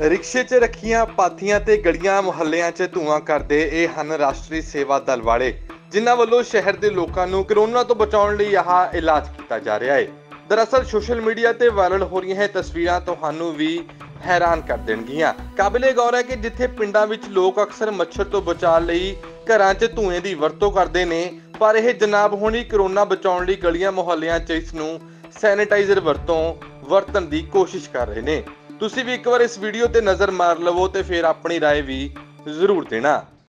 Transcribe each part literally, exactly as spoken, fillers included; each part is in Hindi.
रिक्शे च रखियां पाथियां ते गलियां मुहल्लियां च धुआं करदे ਇਹ ਹਨ ਰਾਸ਼ਟਰੀ ਸੇਵਾ ਦਲ ਵਾਲੇ ਜਿਨ੍ਹਾਂ ਵੱਲੋਂ ਸ਼ਹਿਰ ਦੇ ਲੋਕਾਂ ਨੂੰ ਕੋਰੋਨਾ ਤੋਂ ਬਚਾਉਣ ਲਈ ਆਹ ਇਲਾਜ ਕੀਤਾ ਜਾ ਰਿਹਾ ਹੈ। दरअसल सोशल मीडिया ते वायरल हो रही है तस्वीरां ਤੁਹਾਨੂੰ भी हैरान कर देणगीਆਂ। काबिले गौर है कि जिथे पिंडां विच लोग अक्सर मच्छर तो बचाव लई घरां च धुएं दी वरतों करदे ने, पर यह जनाब होनी कोरोना बचाउण लई गलियां मुहल्लियां च इस नूं सैनिटाइजर वरतों वरतन दी कोशिश कर रहे ने। तुसीं भी एक बार इस वीडियो ते नज़र मार लवो ते फिर अपनी राय भी जरूर देना।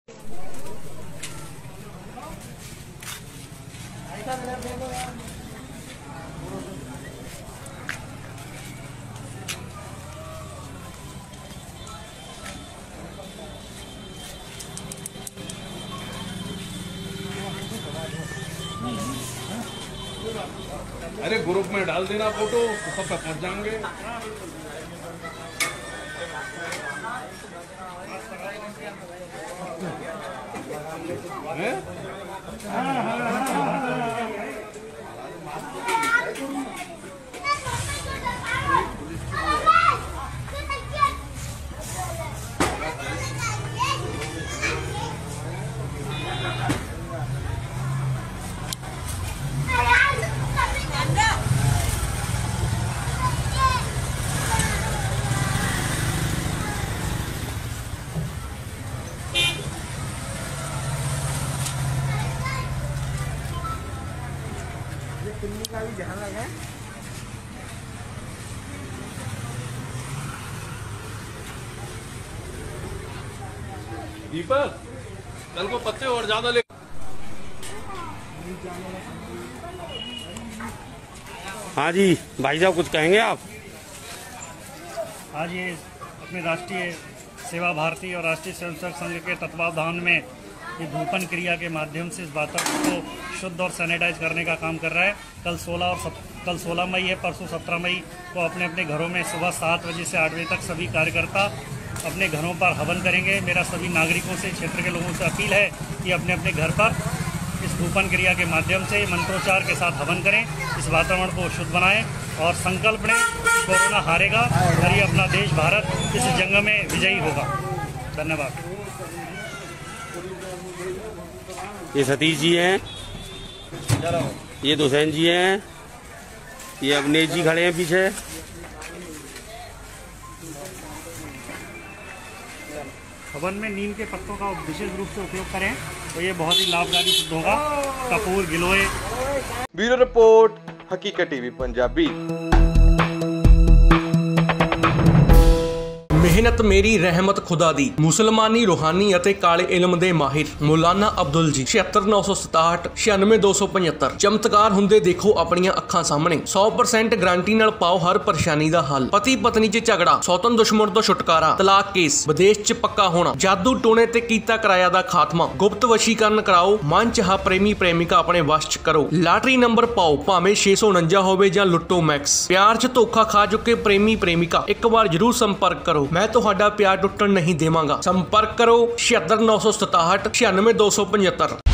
अरे ग्रुप में डाल देना फोटो, सब पे पहुंच जाएंगे। का भी ध्यान रखें। दीपक कल को पत्ते और ज्यादा ले। हाँ जी भाई साहब, कुछ कहेंगे आप? आज ये अपने राष्ट्रीय सेवा भारती और राष्ट्रीय स्वयंसेवक संघ के तत्वावधान में ये धूपन क्रिया के माध्यम से इस वातावरण को शुद्ध और सैनिटाइज करने का काम कर रहा है। कल सोलह और सत, कल सोलह मई है, परसों सत्रह मई को अपने अपने घरों में सुबह सात बजे से आठ बजे तक सभी कार्यकर्ता अपने घरों पर हवन करेंगे। मेरा सभी नागरिकों से, क्षेत्र के लोगों से अपील है कि अपने अपने घर पर इस धूपन क्रिया के माध्यम से मंत्रोच्चार के साथ हवन करें, इस वातावरण को शुद्ध बनाएं और संकल्प लें कि कोरोना हारेगा और ये अपना देश भारत इस जंग में विजयी होगा। धन्यवाद। ये सतीश जी हैं, ये हुसैन जी हैं, ये अवनेश जी खड़े हैं पीछे। हवन में नीम के पत्तों का विशेष रूप से उपयोग करें तो ये बहुत ही लाभकारी सिद्ध होगा। कपूर, गिलोय। Bureau report, Haqiqat TV Punjabi. ਮਿਹਨਤ ਮੇਰੀ ਰਹਿਮਤ ਖੁਦਾ ਦੀ। ਮੁਸਲਮਾਨੀ ਰੂਹਾਨੀ ਅਤੇ ਕਾਲੇ ਇਲਮ ਦੇ ਮਾਹਿਰ ਮੌਲਾਨਾ ਅਬਦੁਲ ਜੀ ਛਿਅੱਤਰ ਨੌ ਸੌ ਸਤਾਹਠ ਛਿਆਨਵੇਂ ਦੋ ਸੌ ਪਝੱਤਰ। ਚਮਤਕਾਰ ਹੁੰਦੇ ਦੇਖੋ ਆਪਣੀਆਂ ਅੱਖਾਂ ਸਾਹਮਣੇ। ਸੌ ਪਰਸੈਂਟ ਗਾਰੰਟੀ ਨਾਲ ਪਾਓ ਹਰ ਪਰੇਸ਼ਾਨੀ ਦਾ ਹੱਲ। ਪਤੀ ਪਤਨੀ 'ਚ ਝਗੜਾ, ਸੌਤਨ ਦੁਸ਼ਮਣ ਤੋਂ ਛੁਟਕਾਰਾ, ਤਲਾਕ ਕੇਸ, ਵਿਦੇਸ਼ 'ਚ ਪੱਕਾ ਹੋਣਾ, ਜਾਦੂ ਟੋਣੇ ਤੇ ਕੀਤਾ ਕਿਰਾਇਆ ਦਾ ਖਾਤਮਾ, ਗੁਪਤ ਵਸ਼ੀਕਰਨ ਕਰਾਓ, ਮਨ ਚਾਹਾ ਪ੍ਰੇਮੀ ਪ੍ਰੇਮਿਕਾ ਆਪਣੇ ਵਸ਼ 'ਚ ਕਰੋ, ਲਾਟਰੀ ਨੰਬਰ ਪਾਓ ਭਾਵੇਂ ਛੇ ਸੌ ਉਨੰਜਾ ਹੋਵੇ ਜਾਂ ਲੁੱਟੋ ਮੈਕਸ। ਪਿਆਰ 'ਚ ਧੋਖਾ ਖਾ ਚੁੱਕੇ ਪ੍ਰੇਮੀ ਪ੍ਰੇਮਿਕਾ ਇੱਕ ਵਾਰ ਜ਼ਰੂਰ ਸੰਪਰਕ ਕਰੋ। मैं ਤੁਹਾਡਾ प्यार टुटन नहीं देवांगा। संपर्क करो छिहत्तर नौ सौ सताहठ छियानवे दो सौ पचहत्तर।